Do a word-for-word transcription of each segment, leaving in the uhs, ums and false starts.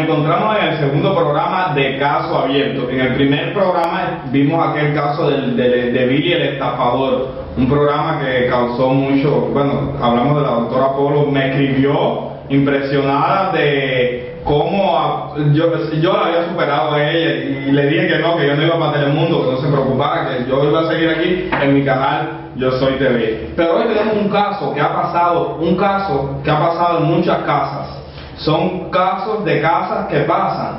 encontramos en el segundo programa de Caso Abierto. En el primer programa vimos aquel caso del, de, de Billy el estafador, un programa que causó mucho, bueno, hablamos de la doctora Polo, me escribió impresionada de cómo a, yo, yo la había superado a ella y le dije que no, que yo no iba para Telemundo, que no se preocupara, que yo iba a seguir aquí en mi canal Yo Soy T V. Pero hoy tenemos un caso que ha pasado, un caso que ha pasado en muchas casas. Son casos de casas que pasan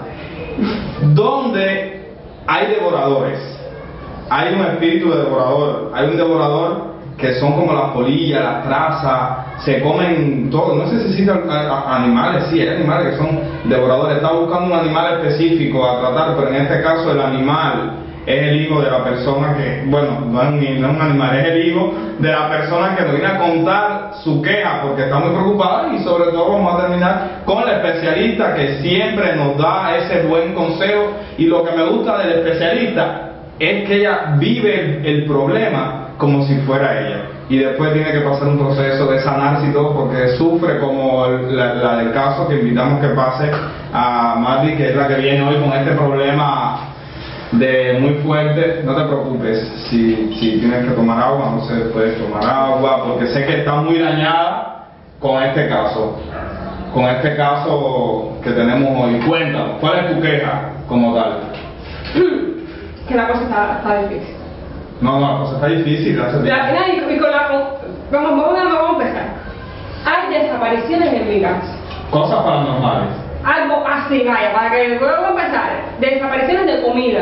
donde hay devoradores, hay un espíritu de devorador, hay un devorador que son como las polillas, las trazas, se comen todo. No sé si existen animales, sí, hay animales que son devoradores. Está buscando un animal específico a tratar, pero en este caso el animal es el hijo de la persona que, bueno, no es, un, no es un animal, es el hijo de la persona que nos viene a contar su queja porque está muy preocupada. Y sobre todo vamos a terminar con la especialista que siempre nos da ese buen consejo. Y lo que me gusta del especialista es que ella vive el problema como si fuera ella, y después tiene que pasar un proceso de sanarse y todo, porque sufre como la, la del caso que invitamos que pase a Marty, que es la que viene hoy con este problema de muy fuerte. No te preocupes, si, si tienes que tomar agua, no sé, puedes tomar agua, porque sé que está muy dañada con este caso, con este caso que tenemos hoy. Cuéntanos, ¿cuál es tu queja como tal? Que la cosa está, está difícil. No, no, la cosa está difícil, gracias a Dios. La, la, y con la, vamos, vamos, vamos a empezar. Hay desapariciones en mi casa. Cosas paranormales. Algo así, vaya, para que luego empezar. Desapariciones de comida.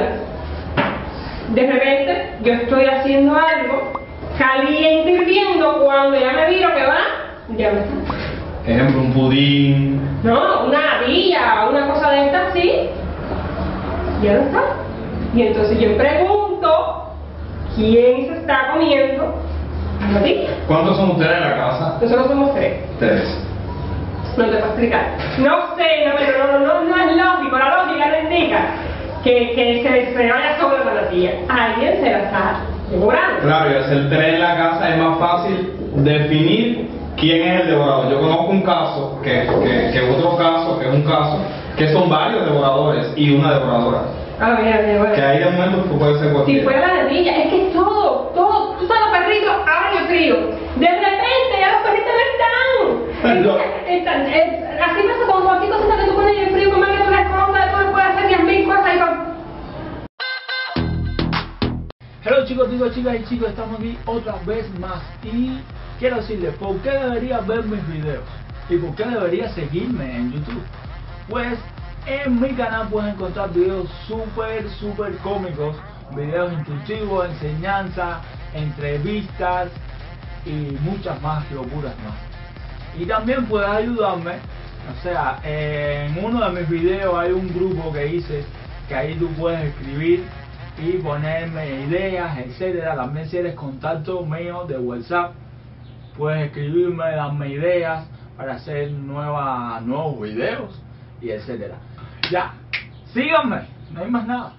De repente, yo estoy haciendo algo caliente hirviendo, cuando ya me viro que va, ya no está. Ejemplo, un pudín. No, una villa, una cosa de estas, sí. Ya no está. Y entonces yo pregunto, ¿quién se está comiendo la natilla? ¿Cuántos son ustedes en la casa? Nosotros somos tres. Tres. No te puedo explicar. No sé, no, pero no, no, no es lógico. La lógica no indica que, que se, se vaya sobre la natilla. Alguien se la está devorando. Claro, y al ser tres en la casa es más fácil definir quién es el devorador. Yo conozco un caso, que, que, que otro caso, que es un caso, que son varios devoradores y una devoradora. Ah, mira, mira, bueno. Que ahí de momento puede ser cualquiera. Si fuera la natilla, es que todo, todo, tú sabes, los perritos abren el frío. De repente ya los perritos no están. No. Están, eh, así pasa con cualquier cosa que tú pones en el frío, mamá, que tú las cosas, tú puedes hacer diez mil cosas y con... Hello chicos, chicos, chicas y chicos, estamos aquí otra vez más y quiero decirles por qué deberías ver mis videos y por qué deberías seguirme en YouTube. Pues en mi canal puedes encontrar videos súper, súper cómicos, videos instructivos, enseñanza, entrevistas y muchas más locuras más. Y también puedes ayudarme, o sea, en uno de mis videos hay un grupo que hice que ahí tú puedes escribir y ponerme ideas, etcétera. También si eres contacto mío de WhatsApp, puedes escribirme, darme ideas para hacer nueva, nuevos videos y etcétera. Ya, síganme, no hay más nada.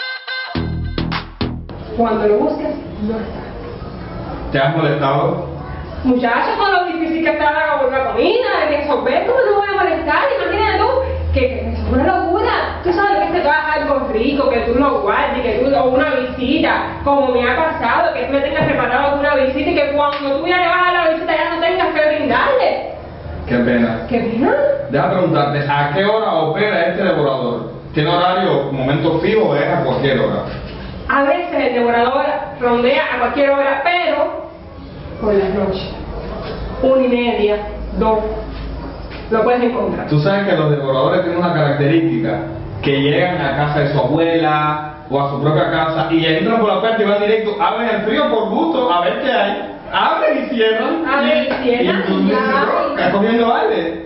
Cuando lo busques, no está. ¿Te has molestado? Muchachos, con lo difícil que está la, la comida, de resolver, ¿cómo no voy a molestar? Imagínate tú, que, que es una locura. Tú sabes que te das algo rico, que tú lo guardes, que tú, o una visita, como me ha pasado, que tú me tengas preparado una visita y que cuando tú ya le vas a la visita ya no tengas que brindarle. Qué pena. ¿Qué pena? Deja preguntarte, ¿a qué hora opera este devorador? ¿Tiene horario, momento fijo o es a cualquier hora? A veces el devorador rondea a cualquier hora, pero por las noches, una y media, dos, lo puedes encontrar. Tú sabes que los devoradores tienen una característica, que llegan a casa de su abuela o a su propia casa y entran por la puerta y van directo, abren el frío por gusto, a ver qué hay, abren y cierran. Abren y cierran, y tú dices, "Bro, ¿estás comiendo aire?"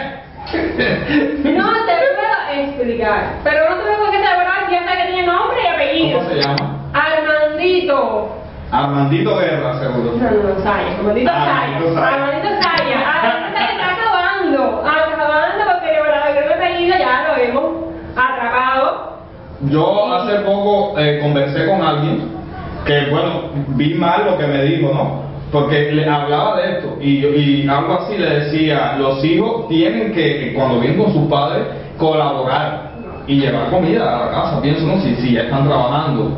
No te puedo explicar, pero no te veo que ese devorador ya sabe que tiene nombre y apellido. ¿Cómo se llama? Armandito. Armandito Guerra, seguro. No, no, no, Saya. Armandito Saya. Armandito Saya. Armandito Saya. Armandito Saya está acabando. Acabando porque el devorador que me he pedido ya lo hemos atrapado. Yo hace poco eh, conversé con alguien que, bueno, vi mal lo que me dijo, ¿no? Porque le hablaba de esto y, y algo así le decía, los hijos tienen que, cuando vienen con sus padres, colaborar y llevar comida a la casa, pienso, ¿no? Si, si ya están trabajando.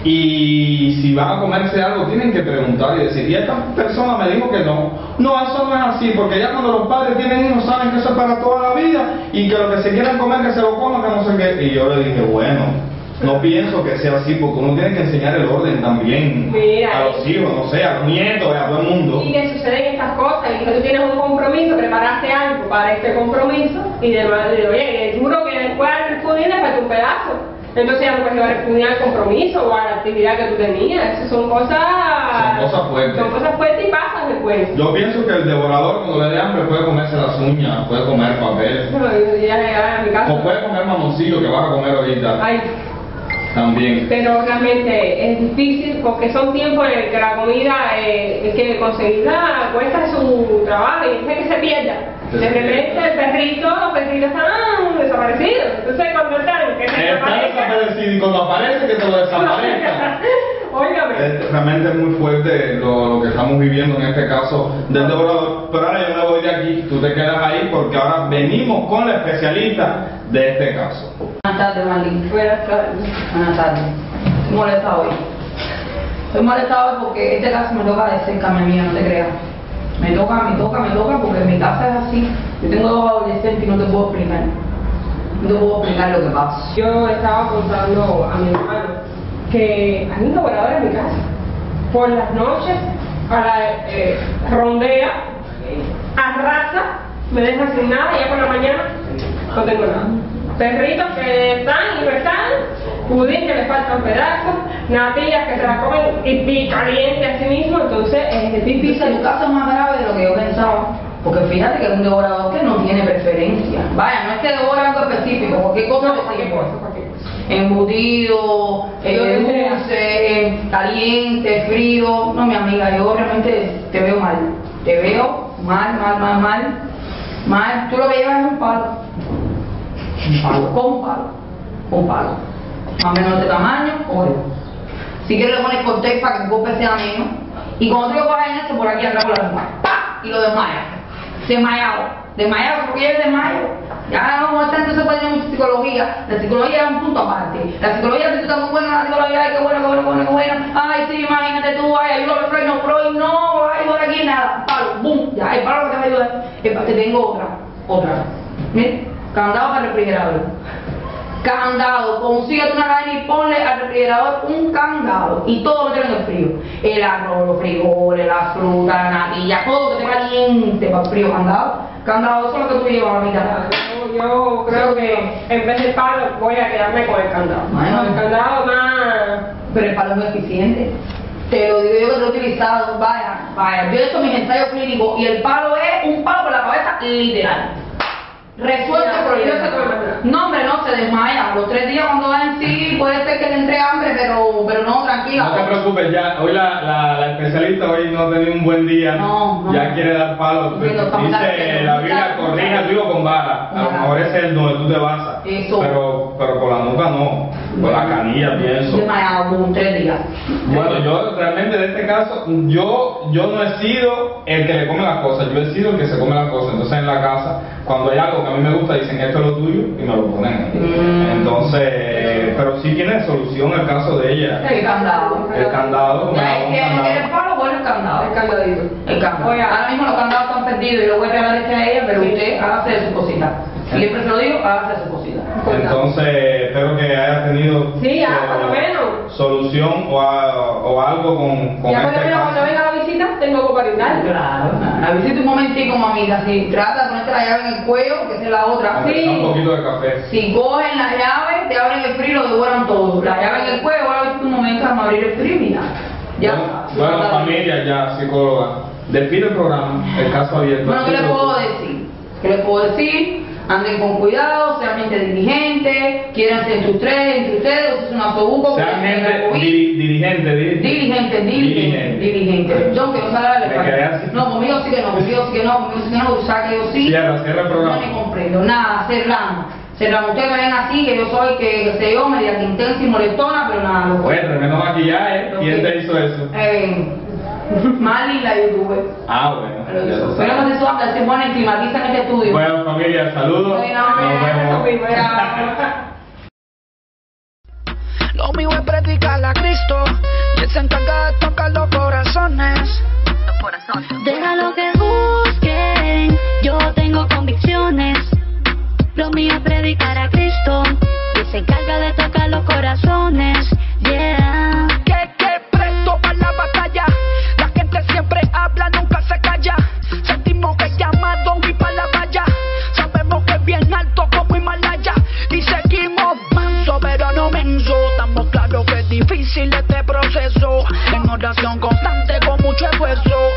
Y si van a comerse algo, tienen que preguntar y decir, y esta persona me dijo que no. No, eso no es así, porque ya cuando los padres tienen hijos saben que eso es para toda la vida y que lo que se quieran comer, que se lo coman, que no sé qué. Y yo le dije, bueno, no pienso que sea así, porque uno tiene que enseñar el orden también. Mira, a los hijos, no sé, a los nietos, a todo el mundo. Y que suceden estas cosas, y que tú tienes un compromiso, preparaste algo para este compromiso, y de oye, es duro que después al refundir le falta un pedazo. Entonces ya no puedes llevar el refundir al compromiso o a la actividad que tú tenías. Eso son cosas... Son cosas fuertes. Son cosas fuertes y pasan después. Yo pienso que el devorador cuando le dé hambre puede comerse las uñas, puede comer papel. No, ya, ya, en mi caso. O puede comer mamoncillo que vas a comer ahorita. Ay. También. Pero realmente es difícil porque son tiempos en el que la comida, eh, es que conseguirla cuesta su trabajo y es que se pierda. De repente el perrito, los perritos están desaparecidos. Entonces cuando están, que se Está desaparecido y cuando aparece que te lo desaparezca. Óigame. Es, realmente es muy fuerte lo, lo que estamos viviendo en este caso del devorador. Pero ahora yo me voy de aquí, tú te quedas ahí porque ahora venimos con la especialista de este caso. Buenas tardes, Marlene. Buenas tardes. Buenas tardes. Estoy molestada hoy. Estoy molestada hoy porque este caso me toca de cerca, mi amiga, no te creas. Me toca, me toca, me toca porque en mi casa es así. Yo tengo dos adolescentes y no te puedo explicar. No te puedo explicar lo que pasa. Yo estaba contando a mi hermano que hay un devorador en mi casa. Por las noches, a la eh, rondea, arrasa, me deja sin nada y ya por la mañana no tengo nada. Perritos que están y no están, pudín que le faltan pedazos, natillas que se las comen y caliente a sí mismo, entonces es difícil. Dice, tu caso es más grave de lo que yo pensaba. Porque fíjate que es un devorador que no tiene preferencia. Vaya, no es que devora algo específico, cualquier cosa No, que cualquier tiene. cosa, cualquier cosa. Embutido, eh, dulce, eh, caliente, frío. No, mi amiga, yo realmente te veo mal. Te veo mal, mal, mal, mal. Mal. Tú lo que llevas es un palo. Un palo, con un palo. Un palo. Más o menos de este tamaño, oye. Si quieres le pones cortés para que el golpe sea menos. Y cuando tú lo coges en eso, por aquí atrás por la lengua, ¡pah! Y lo desmayas. Desmayado. Desmayado, porque es desmayo. Ya no, no tanto se puede tener mucha psicología. La psicología es un punto aparte. La psicología, si tú estás muy buena, la psicología, ay, qué bueno, qué bueno, qué bueno, qué bueno. Ay, sí, imagínate tú, ay, ayuda a Freud, no, Freud, no, ay, por aquí nada. Palo, boom, ya, el palo que te va a ayudar. Te tengo otra, otra. Mira, candado para el refrigerador. Candado, consíguete una cadena y ponle al refrigerador un candado y todo lo que tenga en el frío. El arroz, los frijoles, la fruta, la natilla, todo lo que esté caliente para el frío, candado. Candado, eso es lo que tú llevas a la mitad. Yo, yo creo que en vez del palo voy a quedarme con el candado. Bueno. Con el candado más... Pero el palo es muy eficiente. Te lo digo yo que lo he utilizado, vaya, vaya. Yo he hecho mis ensayos clínicos y el palo es un palo por la cabeza literal. Resuelto el problema. No, hombre, no, se desmaya. Los tres días cuando va en sí, puede ser que le entre hambre, pero, pero no, tranquila. No te preocupes, ya, hoy la, la, la especialista hoy no ha tenido un buen día, no, no. Ya quiere dar palos. Dice la Biblia, corrija a tu hijo con vara. A lo mejor ese es el donde tú te basas. Eso. Pero, pero con la nuca no, con la canilla pienso. Desmayado como tres días. Bueno, yo realmente en este caso, yo, yo no he sido el que le come las cosas, yo he sido el que se come las cosas. Entonces en la casa, cuando hay algo que a mí me gusta, dicen esto es lo tuyo y me lo ponen ahí. Mm. Entonces, pero sí tiene solución el caso de ella. El candado. El candado, me hago un ¿Quieres candado. el palo? Bueno, el candado. El candadito. El candado. Oiga. Ahora mismo los candados están perdidos y lo voy a regalar este a ella, pero Sí. usted hágase de su cosita. Siempre se lo digo, hágase de su cosita. Entonces, espero que haya tenido Sí, ya, so- por lo menos. solución o, a- o algo con, con Ya este cuando, cuando caso. venga la visita, tengo algo para brindar. Claro, la visita un momentico, mamita. Si trata de ponerte la llave en el cuello, que esa es la otra. Aunque sea un poquito de café. Si cogen la llave, te abren el frío y lo devoran todo. La llave en el cuello, ahora un momento, vamos a abrir el frío y ya. Ya. Bueno, bueno, familia, ya, psicóloga. Despide el programa, el caso abierto. Bueno, ¿qué les puedo decir? ¿Qué les puedo decir? Anden con cuidado, sean gente diligente, quiéranse entre ustedes, entre ustedes, es una sobuco. Sean gente diri- dirigente, dirigente. Diligente, diligente, diligente. Yo que no salga de Me quedé así. No, conmigo sí que no, conmigo sí que no, conmigo sí que no, tú sabes que yo sí. Cierra, cierra el programa. No me comprendo, nada, cerramos. Cerramos, ustedes me ven así, que yo soy, que, que sé yo, media intensa y molestona, pero nada, lo Oye, tremendo maquillaje. Lo ¿Quién que- te hizo eso? Eh, Marley, la youtuber. Ah, bueno. Pero ya eso. lo Pero sabes. cuando se habla, se pone, climatizan este estudio. Bueno, familia, saludos. Bueno, Nos vemos. Cuidado. Lo mío es predicar a Cristo y Él se encarga de tocar los corazones. Déjalo que busquen, yo tengo convicciones. Lo mío es predicar a Cristo y se encarga de tocar los corazones. Yeah. Que, que presto para la batalla. La gente siempre habla, nunca se calla. Sentimos que llamado y para la valla. Sabemos que es bien alto como Himalaya. Y seguimos manso, pero no menso. Estamos claros que es difícil este proceso. En oración constante con mucho esfuerzo.